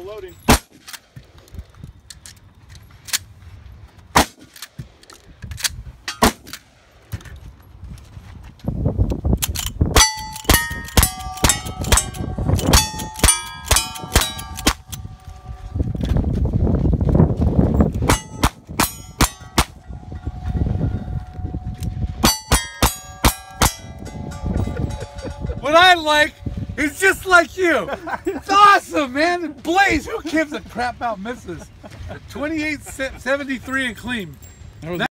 loading. What I like is just like you. It's awesome, man. Blaze, who gives a crap about misses? 28, 73 and clean.